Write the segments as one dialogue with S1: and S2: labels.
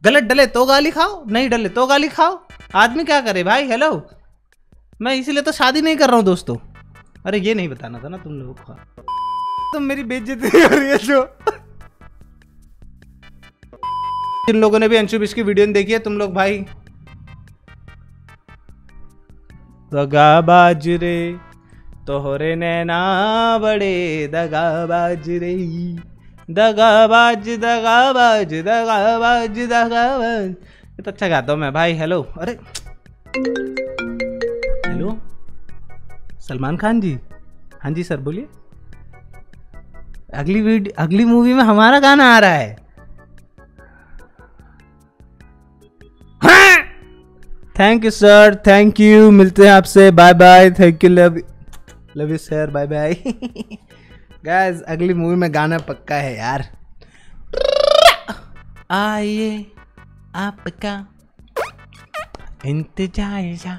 S1: गलत डले तो गाली खाओ, नहीं डले तो गाली खाओ। आदमी क्या करे भाई। हेलो, मैं इसीलिए तो शादी नहीं कर रहा हूँ दोस्तों। अरे ये नहीं बताना था ना तुम लोगों को। तुम मेरी बेइज्जती कर रही है जो। जिन लोगों ने भी अंशुबिश की वीडियो नहीं देखी है तुम लोग भाई, दगाबाज रे तोहरे नैना बड़े दगाबाज रे, दगाबाज दगाबाज दगाबाज दगाबाज। ये तो अच्छा गाता हूँ मैं भाई। हेलो, अरे हेलो सलमान खान जी। हाँ जी सर बोलिए। अगली मूवी में हमारा गाना आ रहा है। हाँ! Thank you sir, thank you. मिलते हैं आपसे, bye bye. Thank you, love you sir, bye bye. Guys अगली मूवी में गाना पक्का है यार। आइए आपका इंतजार,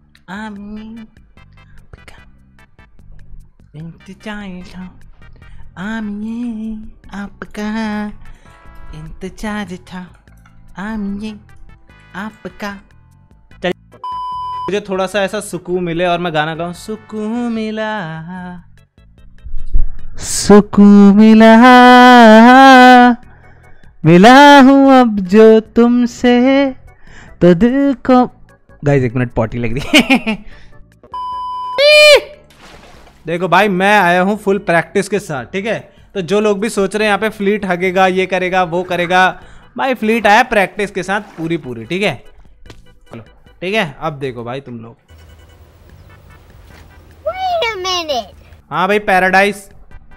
S1: आमिए आपका इंतजार था, आमिए आपका। चल मुझे थोड़ा सा ऐसा सुकून मिले और मैं गाना गाऊं। सुकून मिला, सुकून मिला, मिला हूं अब जो तुमसे तो दिल को। गाइस एक मिनट, पॉटी लग रही है। देखो भाई मैं आया हूँ फुल प्रैक्टिस के साथ, ठीक है। तो जो लोग भी सोच रहे हैं यहाँ पे फ्लीट हगेगा, ये करेगा वो करेगा, भाई फ्लीट आया प्रैक्टिस के साथ पूरी, ठीक है। चलो ठीक है, अब देखो भाई तुम लोग। हाँ भाई पैराडाइज।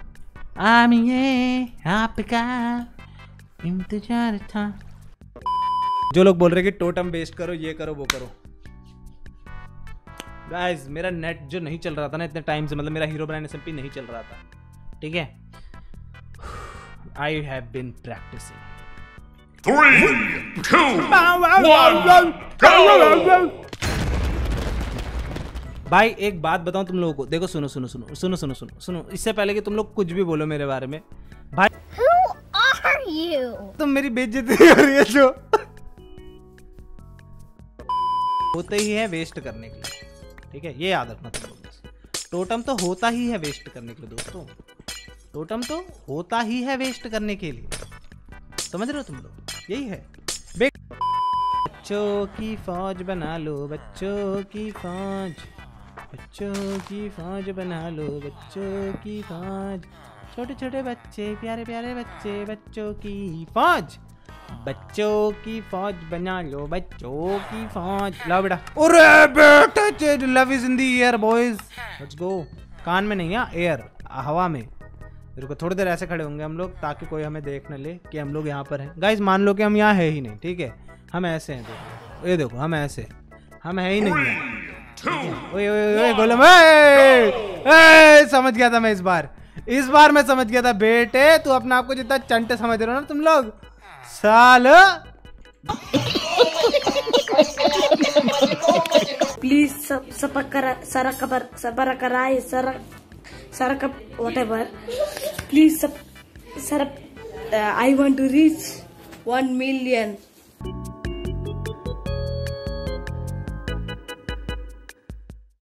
S1: आमिए आपका इंतजार था। जो लोग बोल रहे कि टोटम बेस्ट करो, ये करो वो करो, गाइस मेरा नेट जो नहीं चल रहा था ना इतने टाइम से, मतलब मेरा हीरो ब्रांड SMP नहीं चल रहा था, ठीक है। I have been practising.
S2: 3, 2, 1, go!
S1: भाई एक बात बताऊं तुम लोगों को, देखो सुनो सुनो सुनो सुनो सुनो सुनो सुनो, इससे पहले कि तुम लोग कुछ भी बोलो मेरे बारे में, भाई
S3: Who are you?
S1: तुम मेरी बेइज्जती कर रही है जो। होते ही है वेस्ट करने के लिए, ठीक है, ये याद रखना तुम लोग। टोटम तो होता ही है वेस्ट करने के लिए दोस्तों, टोटम तो होता ही है वेस्ट करने के लिए, समझ रहे हो तुम लोग, यही है। बच्चों की फौज बना लो, बच्चों की फौज, बच्चों की फौज बना लो, बच्चों की फौज, छोटे छोटे बच्चे प्यारे प्यारे बच्चे, बच्चों की फौज, बच्चों की फौज बना लो, बच्चों की फौज। लाओ बेटा। अरे बेटा love is in the air boys, let's go. कान में नहीं है, एयर हवा में। रुको थोड़ी देर ऐसे खड़े होंगे हम लोग ताकि कोई हमें देख न ले कि हम लोग यहाँ पर हैं। गाइस मान लो कि हम यहाँ है ही नहीं, ठीक है, हम ऐसे हैं, देखो ये देखो हम ऐसे, हम है ही नहीं है। ओए ओए ओए गोलम, समझ गया था मैं, इस बार मैं समझ गया था बेटे। तू अपने आप को जितना चंटे समझ रहे हो ना तुम लोग, साल।
S4: Please whatever. Please I want to reach 1 million.